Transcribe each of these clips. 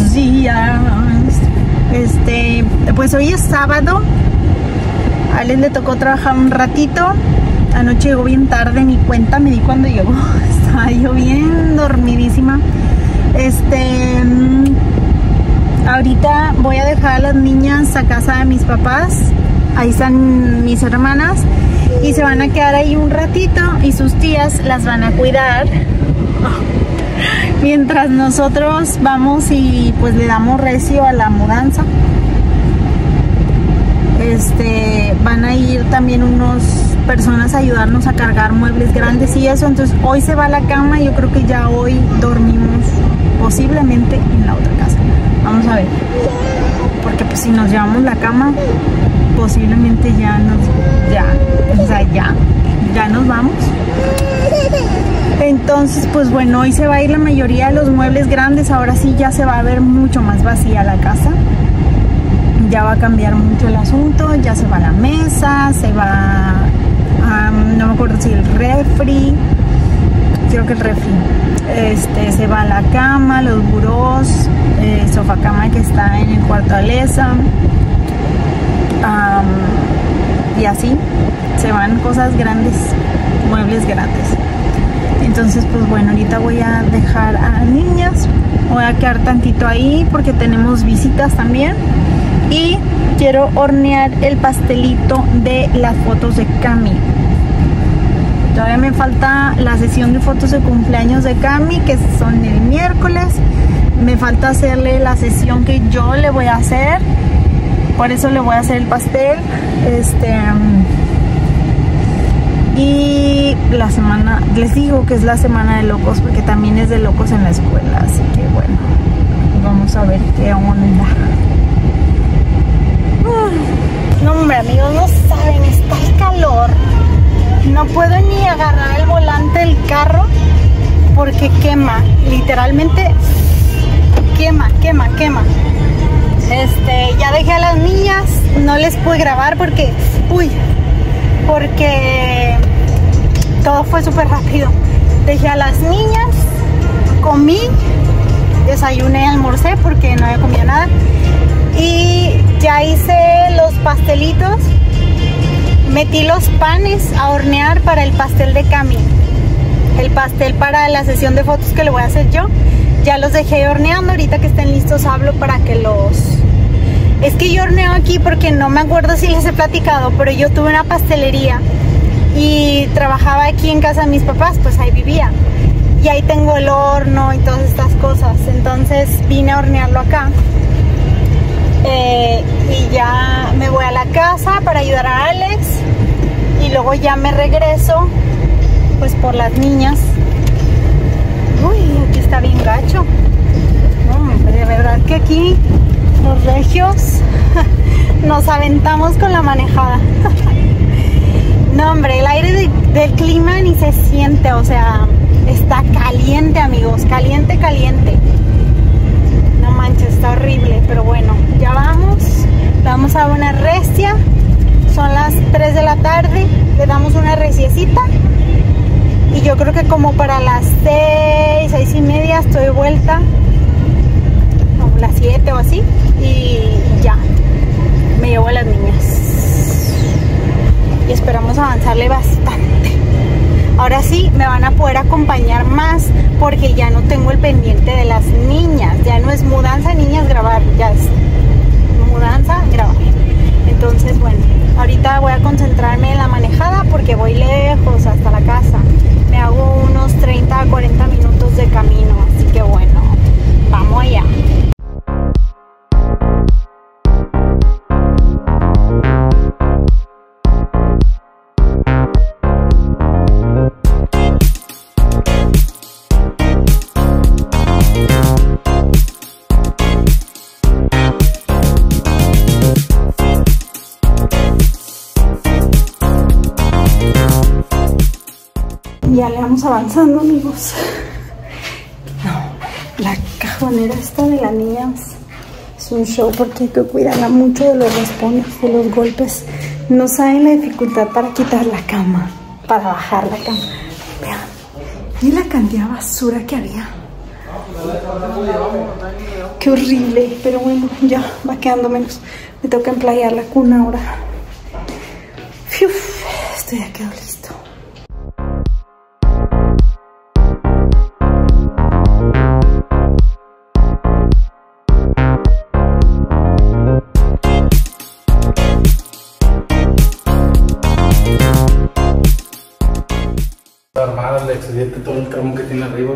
buenos días. Pues hoy es sábado. A Alex le tocó trabajar un ratito. Anoche llegó bien tarde, ni cuenta me di cuando llegó. Estaba yo bien dormidísima. Ahorita voy a dejar a las niñas a casa de mis papás. Ahí están mis hermanas y se van a quedar ahí un ratito y sus tías las van a cuidar mientras nosotros vamos y pues le damos recio a la mudanza. Van a ir también unas personas a ayudarnos a cargar muebles grandes y eso. Entonces hoy se va a la cama y yo creo que ya hoy dormimos posiblemente en la otra casa. Vamos a ver, porque pues si nos llevamos la cama posiblemente ya nos vamos. Entonces pues bueno, hoy se va a ir la mayoría de los muebles grandes. Ahora sí ya se va a ver mucho más vacía la casa. Ya va a cambiar mucho el asunto. Ya se va la mesa, se va no me acuerdo si el refri, creo que el refri, se va la cama, los burós, sofá cama que está en el cuarto de Alesa, y así se van cosas grandes, muebles grandes. Entonces pues bueno, ahorita voy a dejar a las niñas, voy a quedar tantito ahí porque tenemos visitas también y quiero hornear el pastelito de las fotos de Cami. Todavía me falta la sesión de fotos de cumpleaños de Cami, que son el miércoles. Me falta hacerle la sesión que yo le voy a hacer, por eso le voy a hacer el pastel. Y la semana, les digo que es la semana de locos, porque también es de locos en la escuela, así que bueno, vamos a ver qué onda. No hombre amigos, no saben, está el calor. No puedo ni agarrar el volante del carro porque quema, literalmente quema. Ya dejé a las niñas, no les pude grabar porque todo fue súper rápido. Dejé a las niñas, comí, desayuné, almorcé porque no había comido nada y ya hice los pastelitos. Metí los panes a hornear para el pastel de Cami. El pastel para la sesión de fotos que le voy a hacer yo. Ya los dejé horneando. Ahorita que estén listos hablo para que los... Es que yo horneo aquí porque no me acuerdo si les he platicado, pero yo tuve una pastelería y trabajaba aquí en casa de mis papás, pues ahí vivía. Y ahí tengo el horno y todas estas cosas. Entonces vine a hornearlo acá. Y ya me voy a la casa para ayudar a Alex y luego ya me regreso pues por las niñas. Uy, aquí está bien gacho. De verdad que aquí los regios nos aventamos con la manejada. No hombre, el aire del clima ni se siente, o sea, está caliente amigos, caliente. No manches, está horrible, pero bueno, ya vamos a una restia. Son las 3 de la tarde, le damos una reciecita y yo creo que como para las 6 y media estoy de vuelta, o las 7 o así, y ya me llevo a las niñas y esperamos avanzarle bastante. Ahora sí me van a poder acompañar más porque ya no tengo el pendiente de las niñas. Ya no es mudanza, niñas, grabar. Ya es mudanza, grabar. Entonces, bueno, ahorita voy a concentrarme en la manejada porque voy lejos hasta la casa. Me hago unos 30 a 40 minutos de camino. Así que bueno, vamos allá. Ya le vamos avanzando amigos. No, la cajonera esta de las niñas es un show porque hay que cuidarla mucho de los raspones, de los golpes. No saben la dificultad para quitar la cama, para bajar la cama. Vean, y la cantidad de basura que había. Qué horrible, pero bueno, ya va quedando menos. Me toca emplayar la cuna ahora. Fiu, esto ya quedó listo. Armada, le excediente todo el tramo que tiene arriba.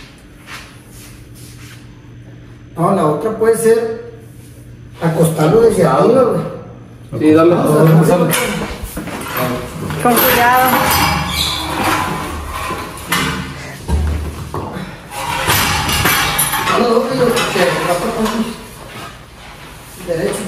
No, la otra puede ser acostarlo desde arriba, güey. Sí, dale. Dale. Con cuidado. No, no, que derecho.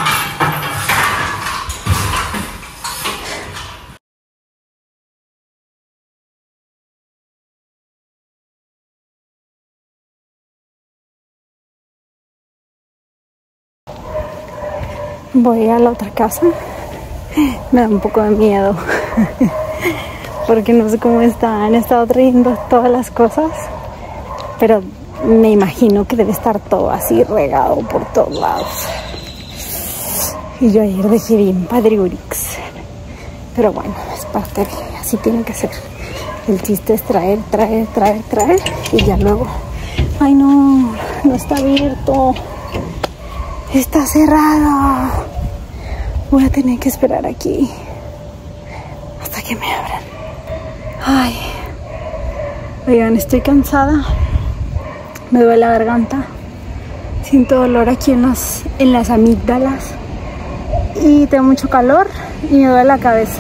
Voy a la otra casa. Me da un poco de miedo porque no sé cómo está. Han estado trayendo todas las cosas, pero me imagino que debe estar todo así regado por todos lados. Y yo ayer dejé bien padriurix, pero bueno, es parte de, así tiene que ser. El chiste es traer y ya luego. Ay, no, no está abierto. Está cerrado. Voy a tener que esperar aquí hasta que me abran. Ay, oigan, estoy cansada. Me duele la garganta. Siento dolor aquí en las amígdalas. Y tengo mucho calor y me duele la cabeza.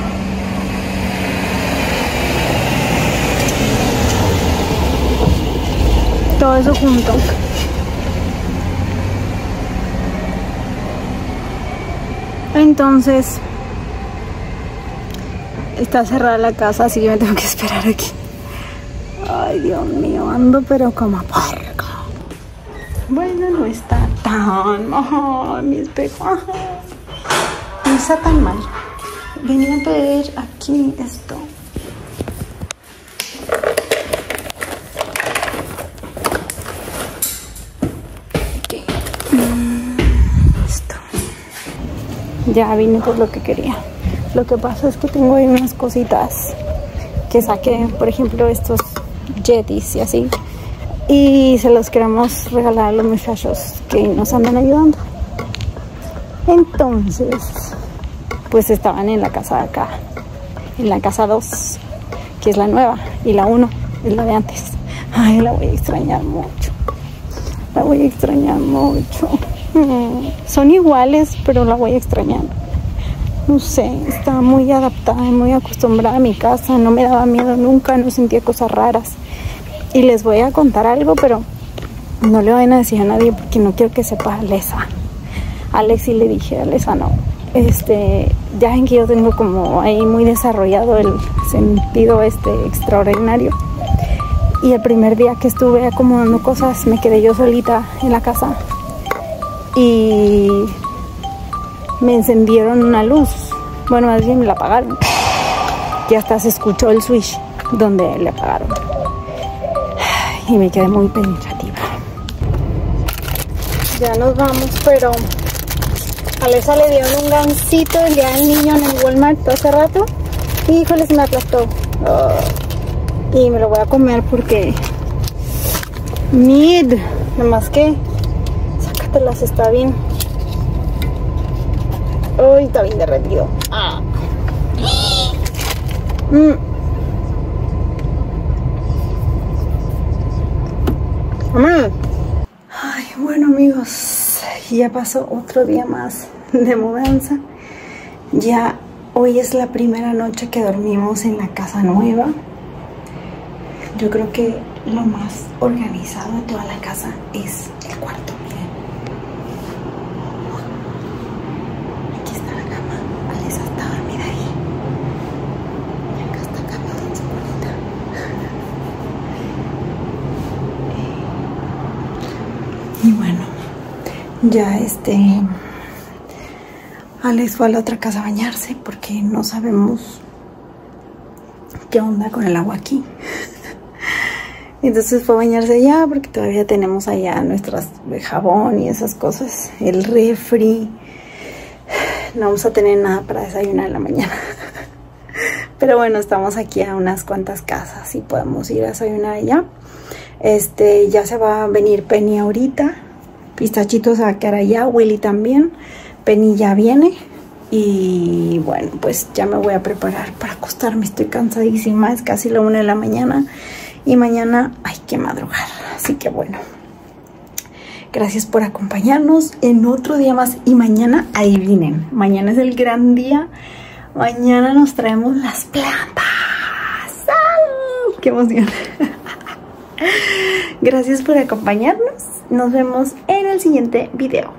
Todo eso junto. Entonces está cerrada la casa, así que me tengo que esperar aquí. Ay, Dios mío, ando pero como puerco. Bueno, no está tan mal mi espejo. No está tan mal. Venía a ver aquí esto. Ya vine por lo que quería. Lo que pasa es que tengo ahí unas cositas que saqué, por ejemplo estos Yetis y así, y se los queremos regalar a los muchachos que nos andan ayudando. Entonces pues estaban en la casa de acá, en la casa 2, que es la nueva, y la 1 es la de antes. Ay, la voy a extrañar mucho. La voy a extrañar mucho. Son iguales, pero la voy a extrañar. No sé, estaba muy adaptada y muy acostumbrada a mi casa. No me daba miedo nunca, no sentía cosas raras. Y les voy a contar algo, pero no le vayan a decir a nadie porque no quiero que sepa Alesa. Alex sí le dije, Alesa no. Ya ven que yo tengo como ahí muy desarrollado el sentido extraordinario. Y el primer día que estuve acomodando cosas, me quedé yo solita en la casa. Y me encendieron una luz. Bueno, más bien me la apagaron. Y hasta se escuchó el switch donde le apagaron. Y me quedé muy pensativa. Ya nos vamos, pero a Alesa le dieron un gansito el día del niño en el Walmart hace rato. Y híjole, se me aplastó. Y me lo voy a comer porque nada más que sácatelas, está bien. Uy, está bien derretido. Ay, bueno amigos, ya pasó otro día más de mudanza. Ya hoy es la primera noche que dormimos en la casa nueva. Yo creo que lo más organizado de toda la casa es el cuarto, miren. Aquí está la cama. Alesa está dormida ahí. Y acá está la cama de su bonita. Y bueno, ya Alex fue a la otra casa a bañarse porque no sabemos qué onda con el agua aquí. Entonces fue a bañarse allá porque todavía tenemos allá nuestras jabón y esas cosas. El refri. No vamos a tener nada para desayunar en la mañana. Pero bueno, estamos aquí a unas cuantas casas y podemos ir a desayunar allá. Ya se va a venir Penny ahorita. Pistachito se va a quedar allá, Willy también. Penny ya viene. Y bueno, pues ya me voy a preparar para acostarme. Estoy cansadísima, es casi la 1 de la mañana. Y mañana hay que madrugar. Así que bueno, gracias por acompañarnos en otro día más. Y mañana, adivinen, mañana es el gran día. Mañana nos traemos las plantas. ¡Ah! ¡Qué emoción! Gracias por acompañarnos. Nos vemos en el siguiente video.